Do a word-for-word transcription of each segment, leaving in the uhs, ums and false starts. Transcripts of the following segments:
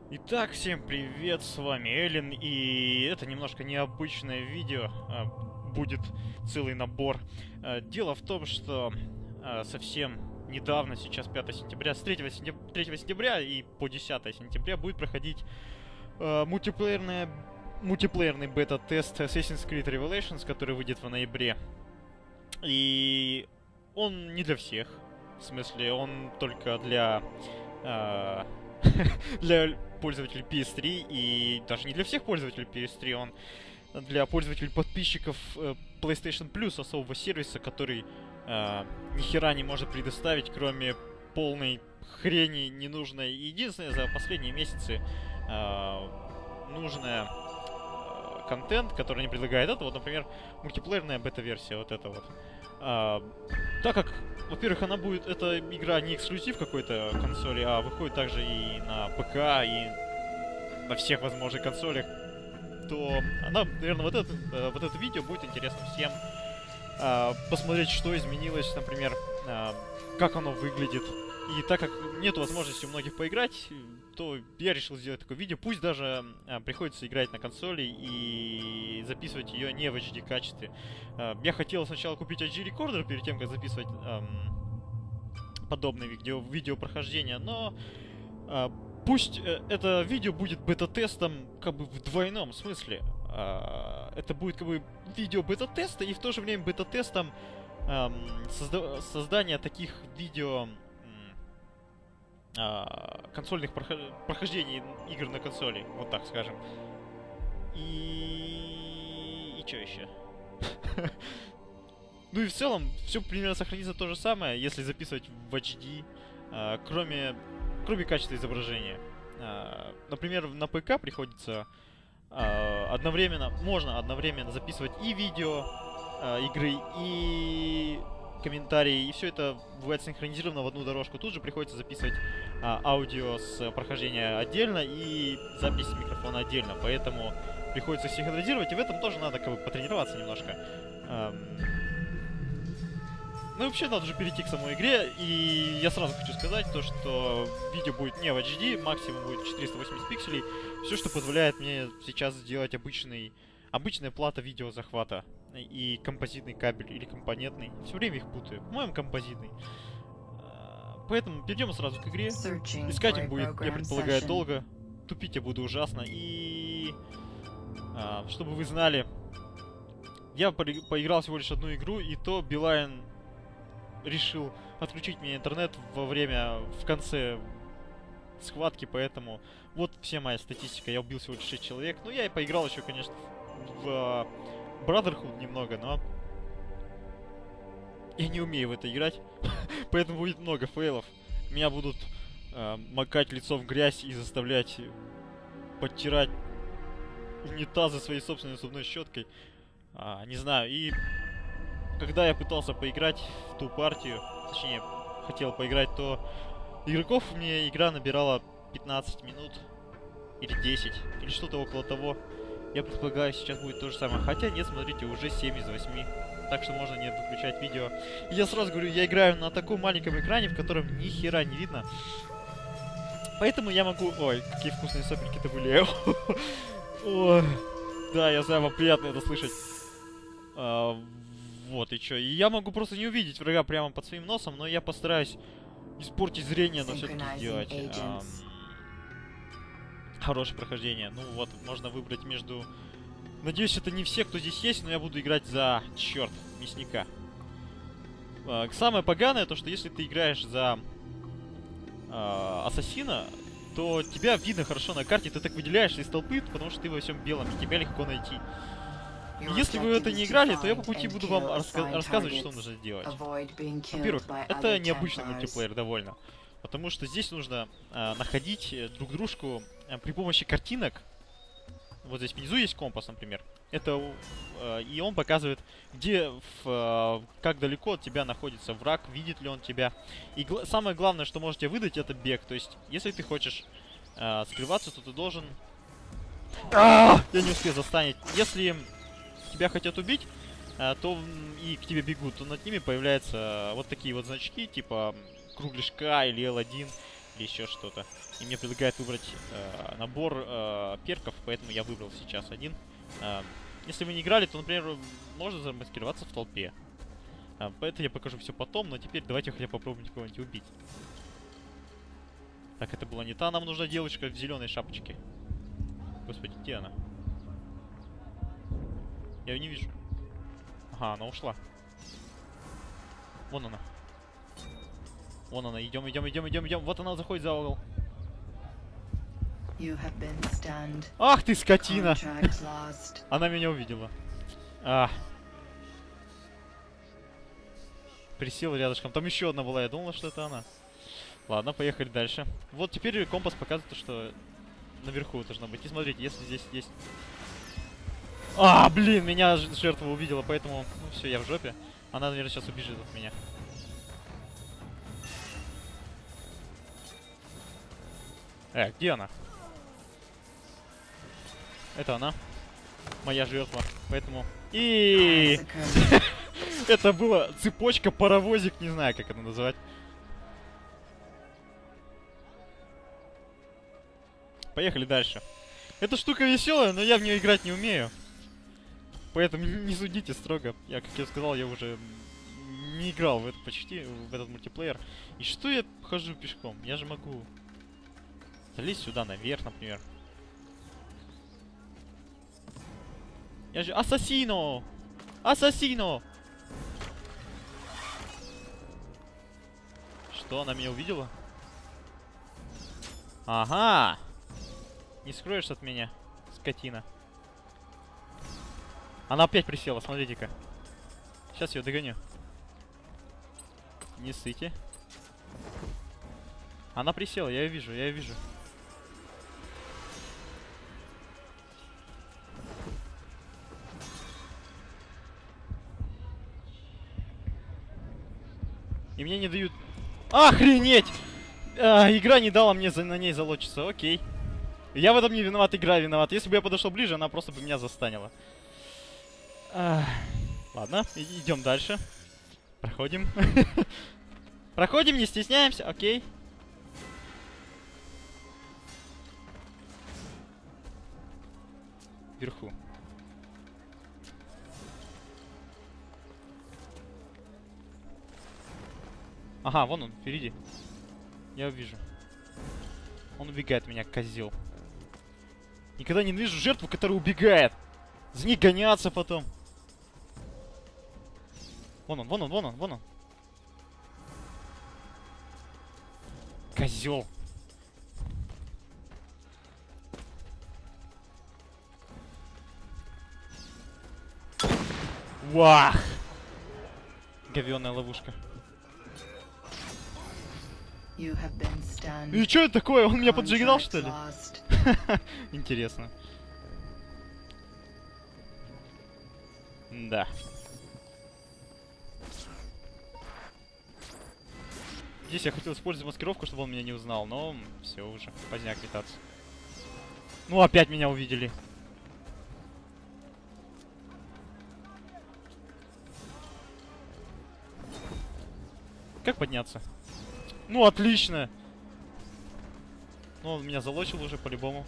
Итак, всем привет, с вами Эллен, и это немножко необычное видео, а, будет целый набор. А, дело в том, что а, совсем недавно, сейчас пятое сентября, с третьего сентября и по десятое сентября будет проходить а, мультиплеерная, мультиплеерный бета-тест Assassin's Creed Revelations, который выйдет в ноябре. И он не для всех, в смысле, он только для... А, для пользователей пи эс три, и даже не для всех пользователей пи эс три, он для пользователей подписчиков э, PlayStation Plus, особого сервиса, который э, ни хера не может предоставить, кроме полной хрени ненужной. Единственное, за последние месяцы э, нужное э, контент, который они предлагают, это вот, например, мультиплеерная бета-версия, вот это вот. А, так как, во-первых, она будет, эта игра не эксклюзив какой-то консоли, а выходит также и на ПК, и на всех возможных консолях, то она, наверное, вот это, вот это видео будет интересно всем а, посмотреть, что изменилось, например, а, как оно выглядит. И так как нет возможности у многих поиграть, то я решил сделать такое видео. Пусть даже а, приходится играть на консоли и записывать ее не в эйч ди качестве. А, я хотел сначала купить эйч ди рекордер перед тем, как записывать а, подобное видео, видео прохождения, но а, пусть э, это видео будет бета-тестом как бы в двойном смысле. А, это будет как бы видео бета-теста и в то же время бета-тестом а, созда создания таких видео консольных прохождений игр на консоли, вот так скажем. И... И что еще? Ну и в целом, все примерно сохранится то же самое, если записывать в эйч ди, кроме, кроме качества изображения. Например, на ПК приходится одновременно, можно одновременно записывать и видео игры, и комментарии, и все это бывает синхронизировано в одну дорожку. Тут же приходится записывать а, аудио с прохождения отдельно и запись с микрофона отдельно, поэтому приходится синхронизировать, и в этом тоже надо как бы потренироваться немножко. Эм... Ну и вообще надо же перейти к самой игре, и я сразу хочу сказать то, что видео будет не в эйч ди, максимум будет четыреста восемьдесят пикселей, все, что позволяет мне сейчас сделать обычный, обычная плата видеозахвата. И композитный кабель или компонентный. Все время их путаю. По-моему, композитный. Поэтому перейдем сразу к игре. Искать им будет, я предполагаю, долго. Тупить я буду ужасно. И... А, чтобы вы знали, я по поиграл всего лишь одну игру, и то Билайн решил отключить мне интернет во время, в конце схватки, поэтому вот вся моя статистика. Я убил всего лишь шесть человек. Ну, я и поиграл еще, конечно, в... Brotherhood немного, но я не умею в это играть, поэтому будет много фейлов. Меня будут э, макать лицо в грязь и заставлять подтирать унитазы своей собственной зубной щеткой. А, не знаю, и когда я пытался поиграть в ту партию, точнее, хотел поиграть, то игроков мне игра набирала пятнадцать минут или десять, или что-то около того. Я предполагаю, сейчас будет то же самое. Хотя нет, смотрите, уже семь из восьми. Так что можно не выключать видео. И я сразу говорю, я играю на таком маленьком экране, в котором ни хера не видно. Поэтому я могу... Ой, какие вкусные сопельки-то были. Ой. Да, я знаю, вам приятно это слышать. А, вот и чё. И я могу просто не увидеть врага прямо под своим носом, но я постараюсь испортить зрение, но все-таки сделать... А, хорошее прохождение. Ну вот, можно выбрать между... Надеюсь, это не все, кто здесь есть, но я буду играть за, черт, мясника. А, самое поганое, то что если ты играешь за а, ассасина, то тебя видно хорошо на карте, ты так выделяешься из толпы, потому что ты во всем белом, и тебя легко найти. И если вы в это не играли, то я по пути буду вам раска рассказывать, что нужно сделать. Во-первых, это необычный мультиплеер довольно. Потому что здесь нужно а, находить друг дружку а, при помощи картинок. Вот здесь внизу есть компас, например. Это а, и он показывает, где, в, а, как далеко от тебя находится враг, видит ли он тебя. И гл самое главное, что можете выдать, это бег. То есть, если ты хочешь а, скрываться, то ты должен... А! Я не успел застанить. Если тебя хотят убить, а, то и к тебе бегут, то над ними появляются вот такие вот значки, типа... кругляшка или эл один, или еще что-то. И мне предлагают выбрать э, набор э, перков, поэтому я выбрал сейчас один. Э, если вы не играли, то, например, можно замаскироваться в толпе. Э, это я покажу все потом, но теперь давайте хотя бы попробуем кого-нибудь убить. Так, это была не та, нам нужна девочка в зеленой шапочке. Господи, где она? Я ее не вижу. Ага, она ушла. Вон она. Вон она, идем, идем, идем, идем, идем. Вот она заходит за угол. Ах ты, скотина! Она меня увидела. А. Присела рядышком. Там еще одна была, я думала, что это она. Ладно, поехали дальше. Вот теперь компас показывает, что наверху должно быть. И смотрите, если здесь есть... А, блин, меня жертва увидела, поэтому... Ну все, я в жопе. Она, наверное, сейчас убежит от меня. Э, где она? Это она. Моя жертва. Поэтому... И это была цепочка, паровозик, не знаю, как это называть. Поехали дальше. Эта штука веселая, но я в нее играть не умею. Поэтому не судите строго. Я, как я сказал, я уже не играл в это почти, в этот мультиплеер. И что я хожу пешком? Я же могу залезть сюда наверх, например. Я же... Ассасино! Ассасино! Что, она меня увидела? Ага! Не скроешься от меня, скотина. Она опять присела, смотрите-ка. Сейчас ее догоню. Не ссыте. Она присела, я ее вижу, я ее вижу. И мне не дают... Охренеть! А, игра не дала мне за, на ней залочиться, окей. Я в этом не виноват, игра виноват. Если бы я подошел ближе, она просто бы меня застанила. А, ладно, идем дальше. Проходим. Проходим, не стесняемся, окей. Вверху. Ага, вон он, впереди. Я его вижу. Он убегает от меня, козел. Никогда не вижу жертву, которая убегает. За ней гоняться потом. Вон он, вон он, вон он, вон он. Козел. Вах! Говёная ловушка. И что это такое? Он меня поджигал, что ли? Интересно. Да. Здесь я хотел использовать маскировку, чтобы он меня не узнал, но все уже, поздняк метаться. Ну, опять меня увидели. Как подняться? Ну, отлично. Ну, он меня залочил уже по-любому.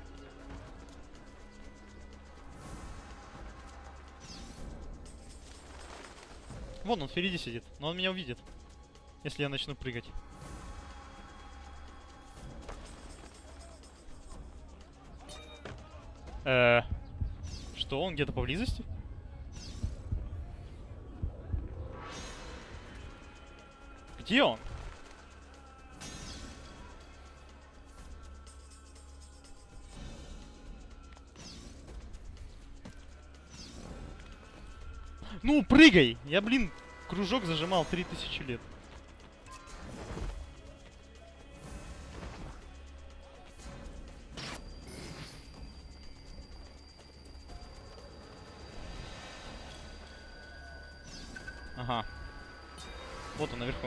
Вон он впереди сидит, но он меня увидит, если я начну прыгать. Э-э, что, он где-то поблизости? Где он? Ну, прыгай! Я, блин, кружок зажимал три тысячи лет. Ага. Вот он наверху.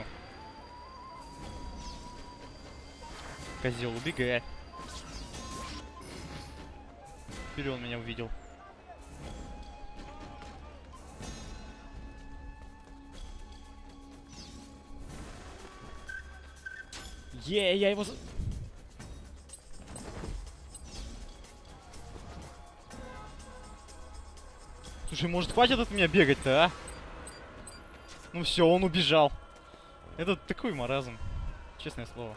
Козел, убегай. Теперь он меня увидел. Е, я его... за- Слушай, может, хватит от меня бегать-то, а? Ну все, он убежал. Это такой маразм. Честное слово.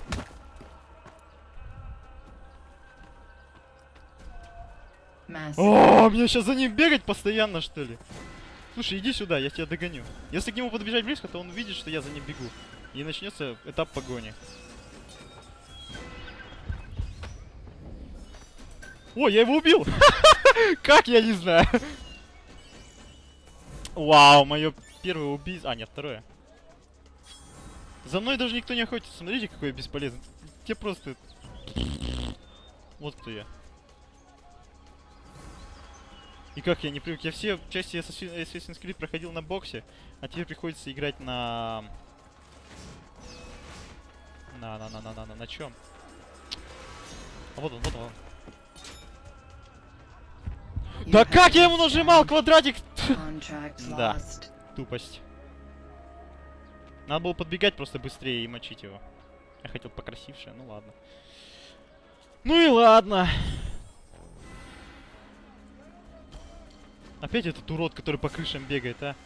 О, мне сейчас за ним бегать постоянно, что ли? Слушай, иди сюда, я тебя догоню. Если к нему подбежать близко, то он увидит, что я за ним бегу. И начнется этап погони. О, я его убил! Как, я не знаю. Вау, мое первое убийство. А, нет, второе. За мной даже никто не охотится. Смотрите, какой я бесполезный. Те просто... Вот кто я. И как я не привык. Я все части Assassin's Creed проходил на боксе, а теперь приходится играть на... На, на, на, на, на, на, на чем? А вот он, вот он. Да как я ему нажимал квадратик? Да, тупость. Надо было подбегать просто быстрее и мочить его. Я хотел покрасивше, ну ладно. Ну и ладно. Опять этот урод, который по крышам бегает, а?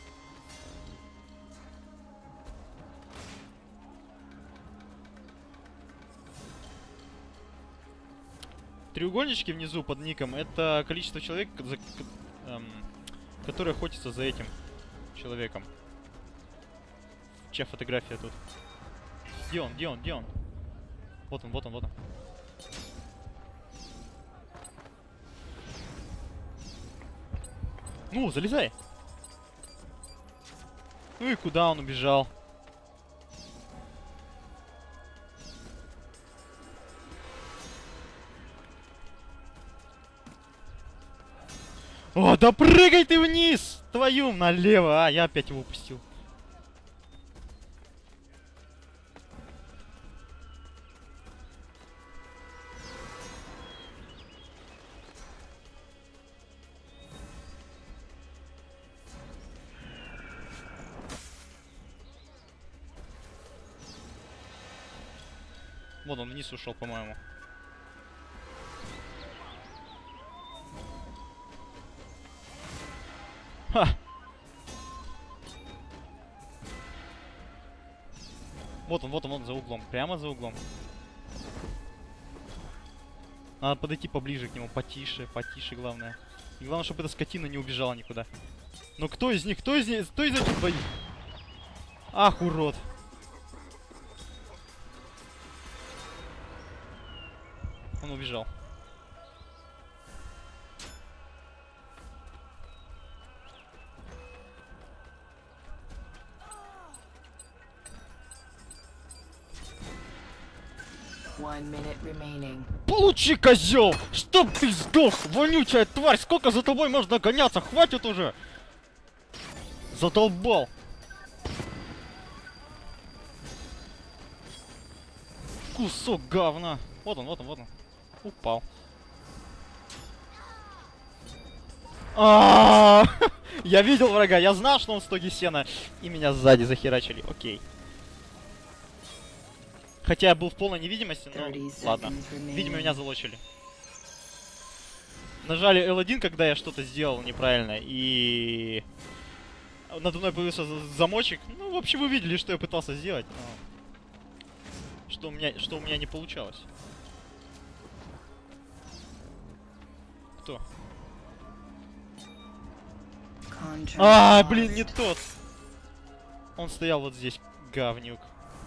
Треугольнички внизу под ником — это количество человек, за, эм, которые охотятся за этим человеком. Чья фотография тут? Где он? Где он? Где он? Вот он, вот он, вот он. Ну, залезай. Ну и куда он убежал? О, да прыгай ты вниз! Твою налево! А, я опять его упустил. Вот он вниз ушел, по-моему. Ха! Вот он, вот он, вот он за углом. Прямо за углом. Надо подойти поближе к нему. Потише, потише, главное. И главное, чтобы эта скотина не убежала никуда. Но кто из них? Кто из них? Кто из этих двоих? Ах, урод. Он убежал. Получи, козел! Чтоб ты сдох, вонючая тварь! Сколько за тобой можно гоняться? Хватит уже! Задолбал! Кусок говна! Вот он, вот он, вот он. Упал. А, я видел врага, я знал, что он в стоге сена, и меня сзади захерачили. Окей. Хотя я был в полной невидимости, но ладно. Видимо, меня залочили. Нажали эл один, когда я что-то сделал неправильно, и надо мной появился замочек. Ну, в общем, вы видели, что я пытался сделать, но что у меня, что у меня не получалось. Кто? А, блин, не тот. Он стоял вот здесь, говнюк.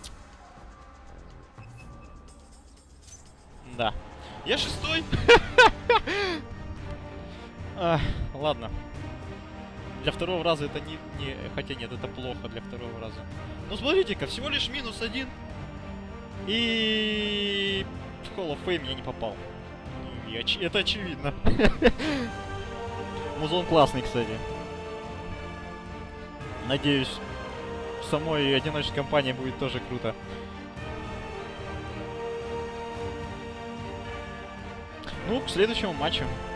Да. Я шестой. а, ладно. Для второго раза это не, не... Хотя нет, это плохо для второго раза. Ну, смотрите-ка, всего лишь минус один. И... в Hall of Fame я не попал. Ну, оч... Это очевидно. Музон классный, кстати. Надеюсь, в самой одиночной кампании будет тоже круто. Ну, к следующему матчу.